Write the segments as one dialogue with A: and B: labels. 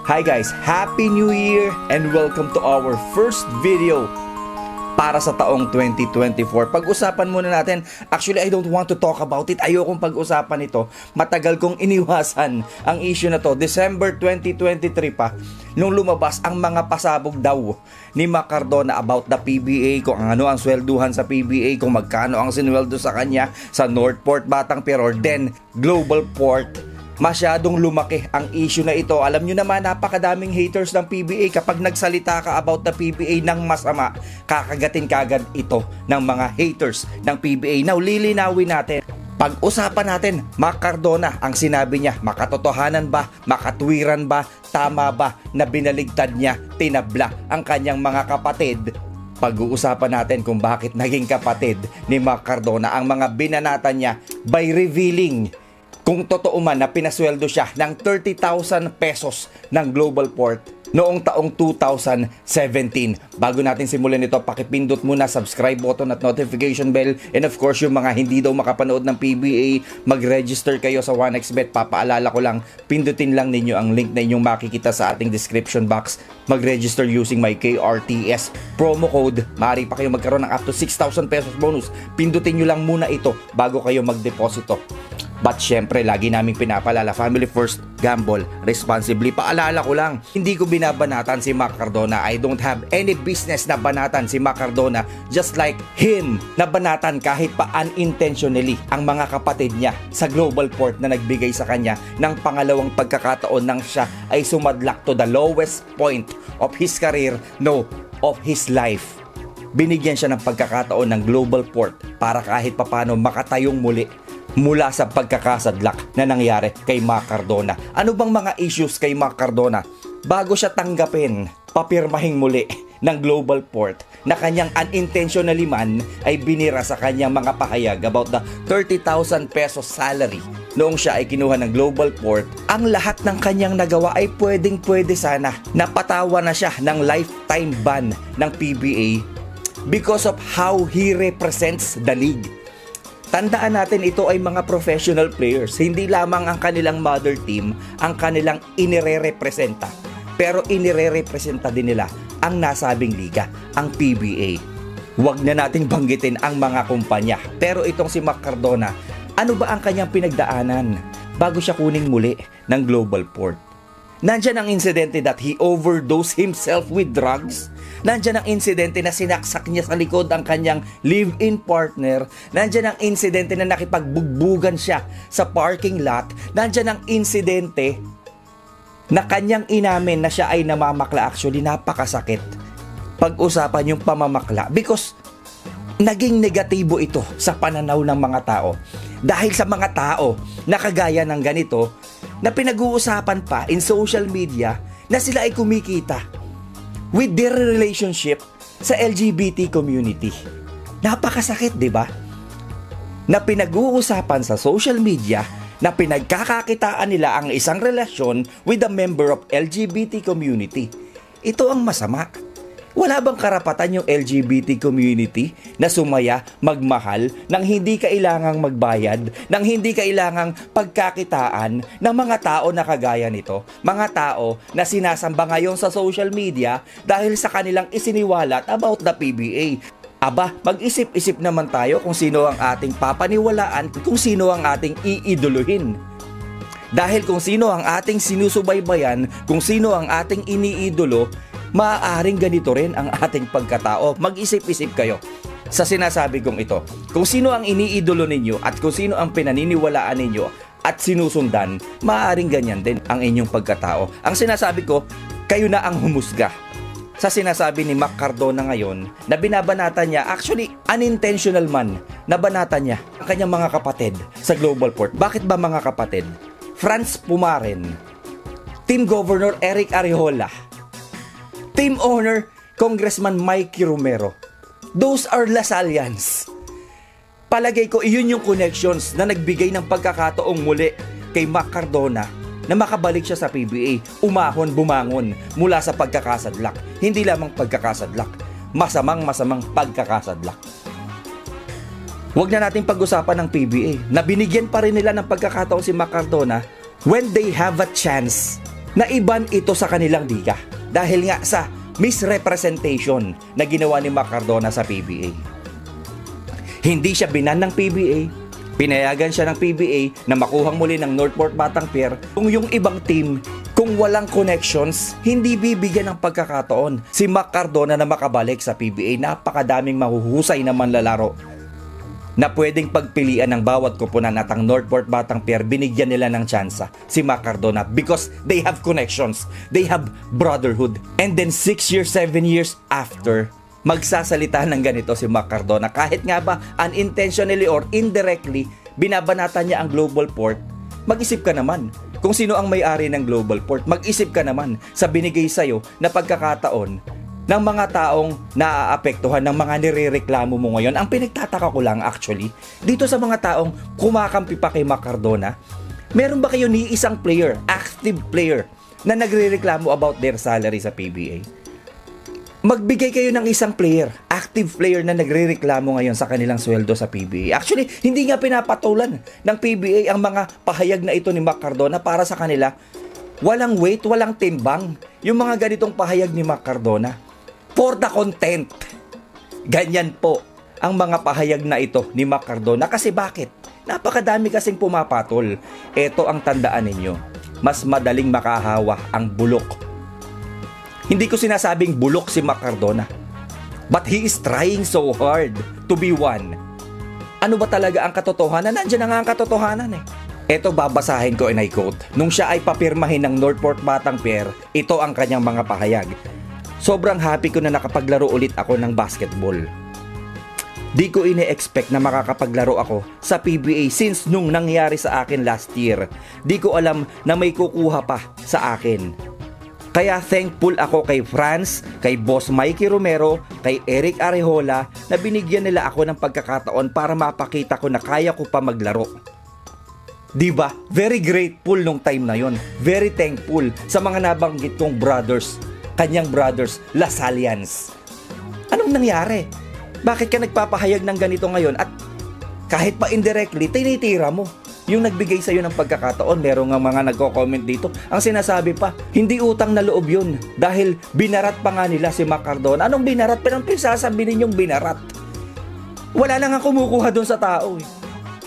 A: Hi guys, Happy New Year and welcome to our first video para sa taong 2024. Pag-usapan muna natin, actually I don't want to talk about it, ayokong pag-usapan ito. Matagal kong iniwasan ang issue na to. December 2023 pa, nung lumabas ang mga pasabog daw ni Cardona about the PBA, kung ano ang swelduhan sa PBA, kung magkano ang sinweldo sa kanya sa Northport, Batang Piror, then Global Port. Masyadong lumaki ang issue na ito. Alam nyo naman, napakadaming haters ng PBA. Kapag nagsalita ka about the PBA ng masama, kakagatin kagad ito ng mga haters ng PBA. Now, lilinawin natin. Pag-usapan natin, Cardona, ang sinabi niya, makatotohanan ba, makatwiran ba, tama ba na binaligtad niya, tinabla ang kanyang mga kapatid. Pag-uusapan natin kung bakit naging kapatid ni Cardona ang mga binanatan niya by revealing kung totoo man na pinasweldo siya ng 30,000 pesos ng Global Port noong taong 2017. Bago natin simulan ito, pakipindot muna subscribe button at notification bell. And of course, yung mga hindi daw makapanood ng PBA, mag-register kayo sa 1xBet. Papaalala ko lang, pindutin lang ninyo ang link na inyong makikita sa ating description box. Mag-register using my KRTS promo code. Maaari pa kayo magkaroon ng up to 6,000 pesos bonus. Pindutin nyo lang muna ito bago kayo magdeposito. But syempre, lagi naming pinapalala, family first, gamble responsibly. Paalala ko lang, hindi ko binabanatan si Cardona. I don't have any business na banatan si Cardona, just like him na banatan kahit pa unintentionally ang mga kapatid niya sa Global Port na nagbigay sa kanya ng pangalawang pagkakataon nang siya ay sumadlak to the lowest point of his career, no, of his life. Binigyan siya ng pagkakataon ng Global Port para kahit papano makatayong muli mula sa pagkakasadlak na nangyari kay Cardona. Ano bang mga issues kay Cardona bago siya tanggapin, papirmahing muli ng Global Port na kanyang unintentionally man ay binira sa kanyang mga pahayag about the 30,000 pesos salary noong siya ay kinuha ng Global Port? Ang lahat ng kanyang nagawa ay pwedeng-pwede sana. Napatawa na siya ng lifetime ban ng PBA because of how he represents the league. Tandaan natin, ito ay mga professional players. Hindi lamang ang kanilang mother team ang kanilang inire-representa, pero inire-representa din nila ang nasabing liga, ang PBA. Huwag na nating banggitin ang mga kumpanya. Pero itong si Cardona, ano ba ang kanyang pinagdaanan bago siya kuning muli ng Global Port? Nandyan ang insidente that he overdosed himself with drugs. Nandyan ang insidente na sinaksak niya sa likod ang kanyang live-in partner. Nandyan ang insidente na nakipagbugbugan siya sa parking lot. Nandyan ang insidente na kanyang inamin na siya ay namamakla. Actually, napakasakit pag-usapan yung pamamakla because naging negatibo ito sa pananaw ng mga tao. Dahil sa mga tao na kagaya ng ganito, na pinag-uusapan pa in social media na sila ay kumikita with their relationship sa LGBT community. Napakasakit, di ba? Na pinag-uusapan sa social media na pinagkakakitaan nila ang isang relasyon with a member of LGBT community. Ito ang masama. Wala bang karapatan yung LGBT community na sumaya, magmahal, nang hindi kailangang magbayad, nang hindi kailangang pagkakitaan ng mga tao na kagaya nito? Mga tao na sinasamba ngayon sa social media dahil sa kanilang isiniwalat about the PBA. Aba, mag-isip-isip naman tayo kung sino ang ating papaniwalaan, kung sino ang ating iidoluhin. Dahil kung sino ang ating sinusubaybayan, kung sino ang ating iniidolo, maaaring ganito rin ang ating pagkatao. Mag-isip-isip kayo sa sinasabi kong ito. Kung sino ang iniidolo ninyo at kung sino ang pinaniniwalaan ninyo at sinusundan, maaaring ganyan din ang inyong pagkatao. Ang sinasabi ko, kayo na ang humusga sa sinasabi ni Cardona ngayon na binabanatan niya, actually unintentional man, nabanatan niya ang kanyang mga kapatid sa Global Port. Bakit ba mga kapatid? Franz Pumaren, Team Governor Eric Arreola, Team Owner Congressman Mikey Romero. Those are Lasalians. Palagay ko iyon yung connections na nagbigay ng pagkakataong muli kay Cardona na makabalik siya sa PBA, umahon, bumangon mula sa pagkakasadlak. Hindi lamang pagkakasadlak, masamang pagkakasadlak. Huwag na nating pag-usapan ng PBA na binigyan pa rin nila ng pagkakataon si Cardona when they have a chance naiban ito sa kanilang liga dahil nga sa misrepresentation na ginawa ni Cardona sa PBA. Hindi siya binan ng PBA, pinayagan siya ng PBA na makuhang muli ng Northport Batang Pier. Kung yung ibang team, kung walang connections, hindi bibigyan ng pagkakataon si Cardona na makabalik sa PBA. Napakadaming mahuhusay na manlalaro na pwedeng pagpilian ng bawat koponan at ang Northport Batang Pier, binigyan nila ng tsansa si Cardona because they have connections, they have brotherhood. And then 6 years, 7 years after, magsasalita ng ganito si Cardona. Kahit nga ba unintentionally or indirectly, binabanata niya ang Global Port, mag-isip ka naman kung sino ang may-ari ng Global Port. Mag-isip ka naman sa binigay sa'yo na pagkakataon ng mga taong naaapektuhan ng mga nirereklamo mo ngayon. Ang pinagtataka ko lang actually, dito sa mga taong kumakampi pa kay Cardona, meron ba kayo ni isang player, active player, na nagrereklamo about their salary sa PBA? Magbigay kayo ng isang player, active player na nagrereklamo ngayon sa kanilang sweldo sa PBA. Actually, hindi nga pinapatulan ng PBA ang mga pahayag na ito ni Cardona para sa kanila. Walang weight, walang timbang yung mga ganitong pahayag ni Cardona. For the content. Ganyan po ang mga pahayag na ito ni Cardona. Kasi bakit? Napakadami kasing pumapatol. Ito ang tandaan ninyo. Mas madaling makahawa ang bulok. Hindi ko sinasabing bulok si Cardona. But he is trying so hard to be one. Ano ba talaga ang katotohanan? Nandiyan na nga ang katotohanan eh. Ito babasahin ko and I quote. Nung siya ay papirmahin ng Northport Batang Pier, ito ang kanyang mga pahayag. Sobrang happy ko na nakapaglaro ulit ako ng basketball. Di ko ine-expect na makakapaglaro ako sa PBA since nung nangyari sa akin last year. Di ko alam na may kukuha pa sa akin. Kaya thankful ako kay Franz, kay Boss Mikey Romero, kay Eric Arejola na binigyan nila ako ng pagkakataon para mapakita ko na kaya ko pa maglaro. Diba? Very grateful nung time na yon. Very thankful sa mga nabanggit kong brothers. Kanyang brothers, Lasalians. Anong nangyari? Bakit ka nagpapahayag ng ganito ngayon at kahit pa indirectly, tinitira mo yung nagbigay sa'yo ng pagkakataon? Merong nga mga nagko-comment dito. Ang sinasabi pa, hindi utang na loob yun dahil binarat pa nga nila si Cardona. Anong binarat? Pero ang pinsasabi ninyong binarat. Wala na nga kumukuha doon sa tao eh.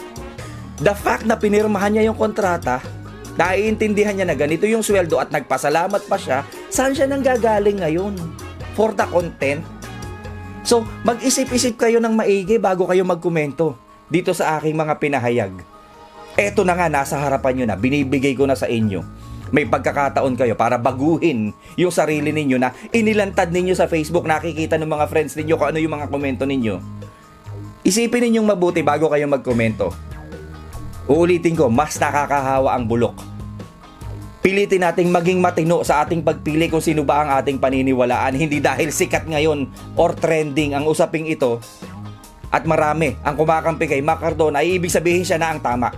A: The fact na pinirmahan niya yung kontrata, naiintindihan niya na ganito yung sweldo at nagpasalamat pa siya, saan siya nang gagaling ngayon? For the content? So, mag-isip-isip kayo ng maigi bago kayo magkomento dito sa aking mga pinahayag. Eto na nga, nasa harapan nyo na, binibigay ko na sa inyo. May pagkakataon kayo para baguhin yung sarili ninyo na inilantad ninyo sa Facebook, nakikita ng mga friends ninyo kung ano yung mga komento ninyo. Isipin ninyong mabuti bago kayo magkomento. Uulitin ko, mas nakakahawa ang bulok. Pilitin nating maging matino sa ating pagpili kung sino ba ang ating paniniwalaan. Hindi dahil sikat ngayon or trending ang usaping ito at marami ang kumakampi kay Cardona ay ibig sabihin siya na ang tama.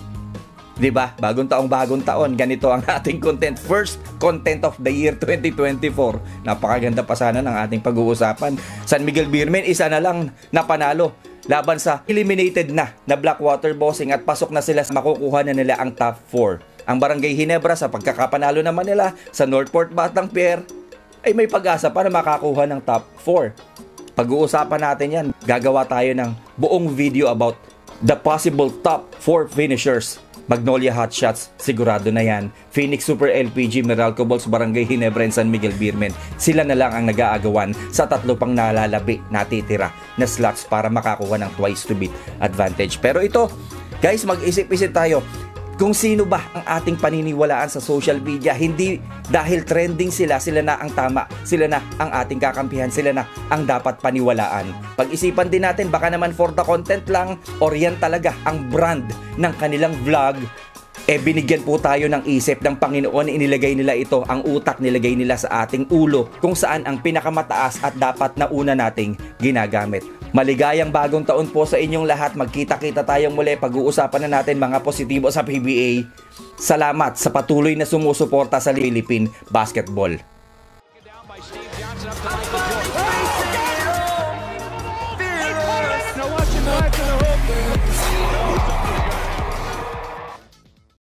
A: Diba? Bagong taon, ganito ang ating content. First content of the year 2024. Napakaganda pa sana ng ating pag-uusapan. San Miguel Beermen, isa na lang napanalo laban sa eliminated na Blackwater Bossing at pasok na sila, makukuha na nila ang top 4. Ang Barangay Ginebra sa pagkakapanalo naman nila sa Northport Batang Pier ay may pag-asa para makakuha ng top 4. Pag-uusapan natin yan. Gagawa tayo ng buong video about the possible top 4 finishers. Magnolia Hotshots, sigurado na yan. Phoenix Super LPG, Meralco Balls, Barangay Ginebra, and San Miguel Beermen. Sila na lang ang nag-aagawan sa tatlo pang nalalabi natitira na slots para makakuha ng twice to beat advantage. Pero ito, guys, mag-isip-isip tayo. Kung sino ba ang ating paniniwalaan sa social media, hindi dahil trending sila na ang tama, sila na ang ating kakampihan, sila na ang dapat paniwalaan. Pag-isipan din natin, baka naman for the content lang, or yan talaga ang brand ng kanilang vlog, binigyan po tayo ng isip ng Panginoon, inilagay nila ito, ang utak nilagay nila sa ating ulo, kung saan ang pinakamataas at dapat na una nating ginagamit. Maligayang bagong taon po sa inyong lahat. Magkita-kita tayong muli. Pag-uusapan na natin mga positibo sa PBA. Salamat sa patuloy na sumusuporta sa Philippine Basketball.